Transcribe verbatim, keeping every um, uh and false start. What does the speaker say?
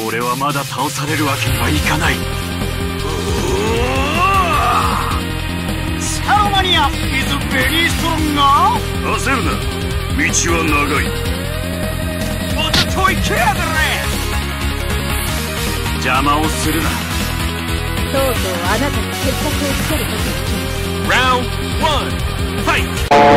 俺はまだ倒されるわけにはいかない。 スカロマニア is very strong な。 焦るな、道は長い。 もっと遠いケアだね。 邪魔をするな。 とうとうあなたに決着をつけることに。 ラウンドワンファイト。